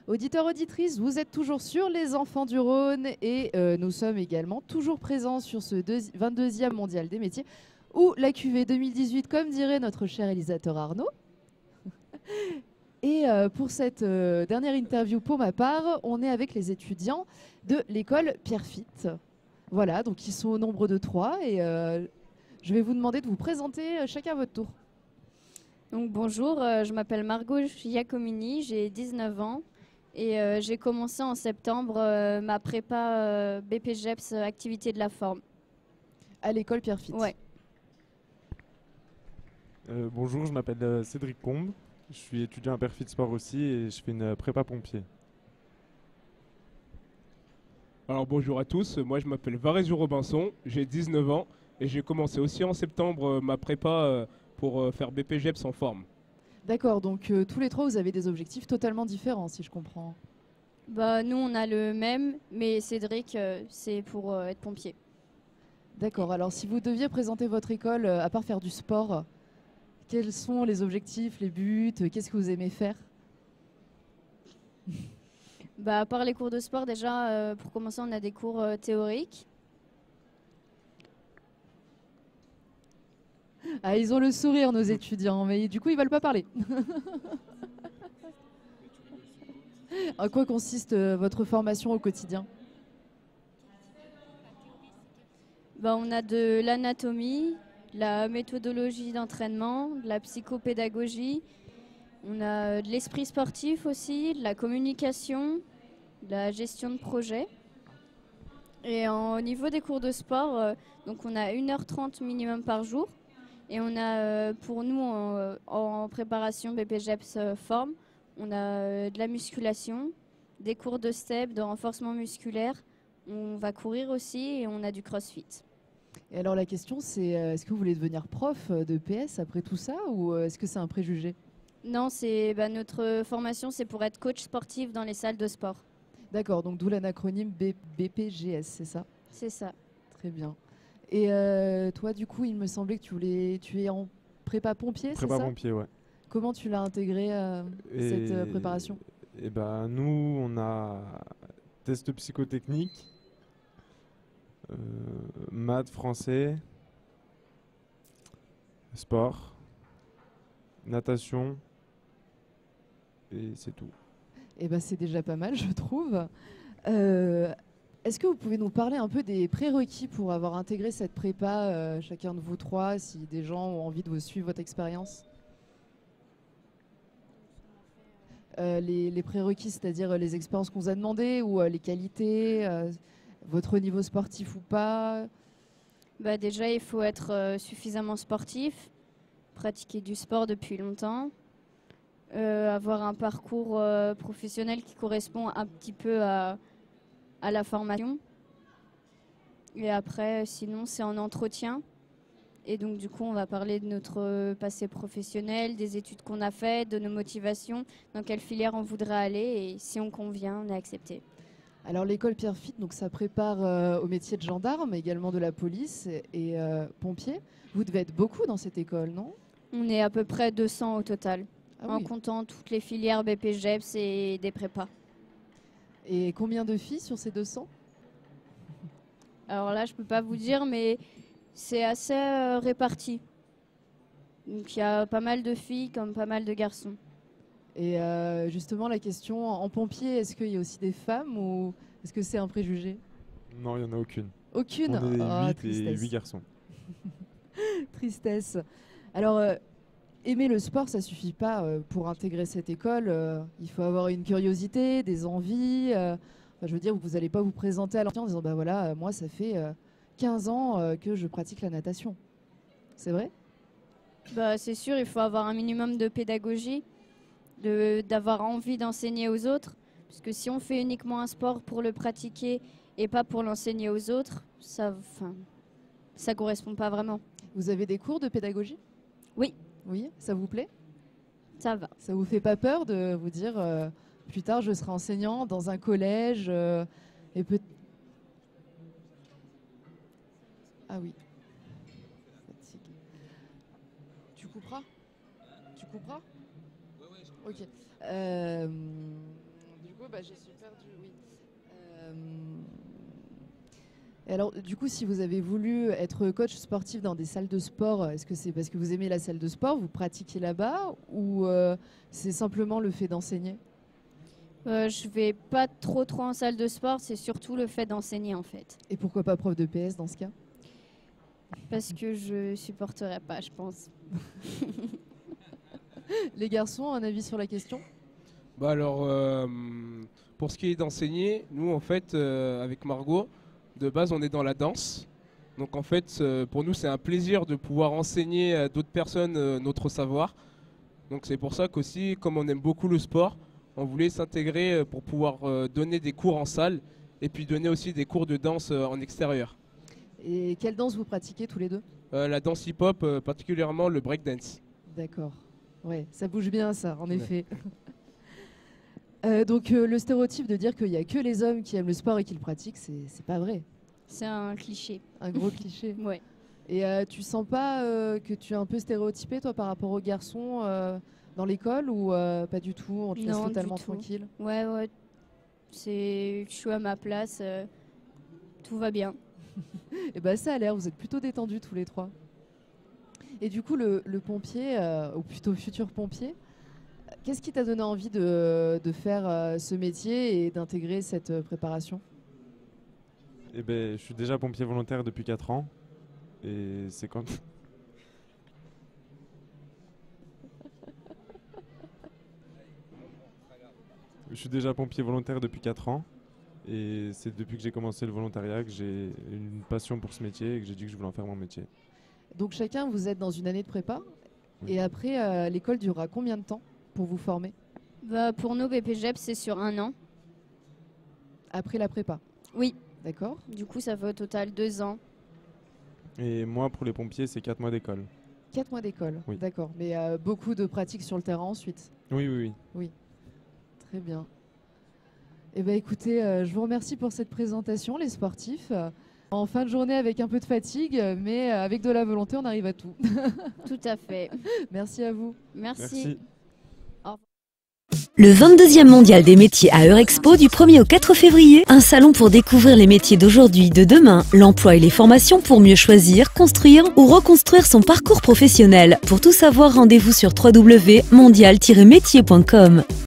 Auditeurs, auditrices, vous êtes toujours sur Les Enfants du Rhône et nous sommes également toujours présents sur ce 22e mondial des métiers ou la QV 2018, comme dirait notre cher réalisateur Arnaud. Et pour cette dernière interview pour ma part, on est avec les étudiants de l'école Pierrefitte. Voilà, donc ils sont au nombre de 3 et je vais vous demander de vous présenter chacun à votre tour. Donc bonjour, je m'appelle Margot Giacomini, j'ai 19 ans et j'ai commencé en septembre ma prépa BPGEPS activité de la forme. À l'école Pierrefitte. Ouais. Bonjour, je m'appelle Cédric Combe, je suis étudiant à Perfit Sport aussi et je fais une prépa pompier. Alors bonjour à tous, moi je m'appelle Varésio Robinson, j'ai 19 ans et j'ai commencé aussi en septembre ma prépa pour faire BPGEPS en forme. D'accord, donc tous les 3 vous avez des objectifs totalement différents si je comprends. Bah, nous on a le même, mais Cédric c'est pour être pompier. D'accord, alors si vous deviez présenter votre école, à part faire du sport, quels sont les objectifs, les buts, qu'est-ce que vous aimez faire? Bah, à part les cours de sport déjà, pour commencer on a des cours théoriques. Ah, ils ont le sourire nos étudiants, mais du coup ils veulent pas parler. En quoi consiste votre formation au quotidien? Bah, on a de l'anatomie, la méthodologie d'entraînement, de la psychopédagogie, on a de l'esprit sportif aussi, de la communication, de la gestion de projet. Et au niveau des cours de sport, donc on a 1h30 minimum par jour. Et on a pour nous en préparation BPGEPS forme, on a de la musculation, des cours de step, de renforcement musculaire. On va courir aussi et on a du crossfit. Et alors la question c'est, est-ce que vous voulez devenir prof de PS après tout ça ou est-ce que c'est un préjugé? Non, notre formation, c'est pour être coach sportif dans les salles de sport. D'accord, donc d'où l'acronyme BPGS, c'est ça? C'est ça. Très bien. Et toi, du coup, il me semblait que tu es en prépa pompier, c'est ça? Prépa pompier, ouais. Comment tu l'as intégré cette préparation? Et ben nous, on a test psychotechnique, maths, français, sport, natation, et c'est tout. Eh ben, c'est déjà pas mal, je trouve. Est-ce que vous pouvez nous parler un peu des prérequis pour avoir intégré cette prépa, chacun de vous 3, si des gens ont envie de vous suivre votre expérience? Les prérequis, c'est-à-dire les expériences qu'on vous a demandées ou les qualités, votre niveau sportif ou pas? Bah, déjà, il faut être suffisamment sportif, pratiquer du sport depuis longtemps, avoir un parcours professionnel qui correspond un petit peu à la formation. Et après, sinon, c'est en entretien. Et donc, du coup, on va parler de notre passé professionnel, des études qu'on a faites, de nos motivations, dans quelle filière on voudrait aller. Et si on convient, on est accepté. Alors l'école Pierrefitte, donc ça prépare au métier de gendarme, également de la police et pompier. Vous devez être beaucoup dans cette école, non? On est à peu près 200 au total, Ah en oui. comptant toutes les filières BPGEPS et des prépas. Et combien de filles sur ces 200? Alors là, je peux pas vous dire, mais c'est assez réparti. Donc il y a pas mal de filles comme pas mal de garçons. Et justement, la question, en pompier, est-ce qu'il y a aussi des femmes ou est-ce que c'est un préjugé? Non, il n'y en a aucune. Aucune? On est Ah, 8 et tristesse. 8 garçons. Tristesse. Alors, aimer le sport, ça suffit pas pour intégrer cette école. Il faut avoir une curiosité, des envies. Enfin, je veux dire, vous n'allez pas vous présenter à l'entretien en disant, bah voilà, moi, ça fait 15 ans que je pratique la natation. C'est vrai? Bah, c'est sûr, il faut avoir un minimum de pédagogie, d'avoir envie d'enseigner aux autres. Parce que si on fait uniquement un sport pour le pratiquer et pas pour l'enseigner aux autres, ça correspond pas vraiment. Vous avez des cours de pédagogie? Oui. Oui, ça vous plaît? Ça va. Ça vous fait pas peur de vous dire plus tard je serai enseignant dans un collège et peut... Ah oui. Fatigue. Tu couperas? Tu couperas? Ok. Du coup, bah, j'ai super perdu, oui. Et alors, du coup, si vous avez voulu être coach sportif dans des salles de sport, est-ce que c'est parce que vous aimez la salle de sport, vous pratiquez là-bas, ou c'est simplement le fait d'enseigner? Je vais pas trop en salle de sport, c'est surtout le fait d'enseigner en fait. Et pourquoi pas prof de PS dans ce cas? Parce que je supporterais pas, je pense. Les garçons, un avis sur la question? Bah alors, pour ce qui est d'enseigner, nous en fait, avec Margot, de base on est dans la danse. Donc en fait, pour nous c'est un plaisir de pouvoir enseigner à d'autres personnes notre savoir. Donc c'est pour ça qu'aussi, comme on aime beaucoup le sport, on voulait s'intégrer pour pouvoir donner des cours en salle et puis donner aussi des cours de danse en extérieur. Et quelle danse vous pratiquez tous les deux? La danse hip-hop, particulièrement le breakdance. D'accord. Ouais, ça bouge bien ça, en effet. Donc le stéréotype de dire qu'il n'y a que les hommes qui aiment le sport et qui le pratiquent, c'est pas vrai. C'est un cliché. Un gros cliché. Ouais. Et tu sens pas que tu es un peu stéréotypé toi par rapport aux garçons dans l'école ou pas du tout? On te laisse Non, du totalement tout. tranquille? Ouais. Je suis à ma place. Tout va bien. Et bah ça a l'air, vous êtes plutôt détendus tous les trois. Et du coup, le pompier, ou plutôt futur pompier, qu'est-ce qui t'a donné envie de faire ce métier et d'intégrer cette préparation? Eh ben, je suis déjà pompier volontaire depuis 4 ans. Et c'est quand... Je suis déjà pompier volontaire depuis 4 ans. Et c'est depuis que j'ai commencé le volontariat que j'ai une passion pour ce métier et que j'ai dit que je voulais en faire mon métier. Donc chacun, vous êtes dans une année de prépa. Oui. Et après, l'école durera combien de temps pour vous former Bah, pour nous, BPGEP, c'est sur 1 an. après la prépa? Oui. D'accord. Du coup, ça fait au total 2 ans. Et moi, pour les pompiers, c'est 4 mois d'école. 4 mois d'école, Oui. d'accord. Mais beaucoup de pratiques sur le terrain ensuite. Oui. Très bien. Eh ben, écoutez, je vous remercie pour cette présentation, les sportifs. En fin de journée avec un peu de fatigue, mais avec de la volonté, on arrive à tout. Tout à fait. Merci à vous. Merci. Le 22e mondial des métiers à Eurexpo du 1er au 4 février. Un salon pour découvrir les métiers d'aujourd'hui, de demain, l'emploi et les formations pour mieux choisir, construire ou reconstruire son parcours professionnel. Pour tout savoir, rendez-vous sur www.mondial-métier.com.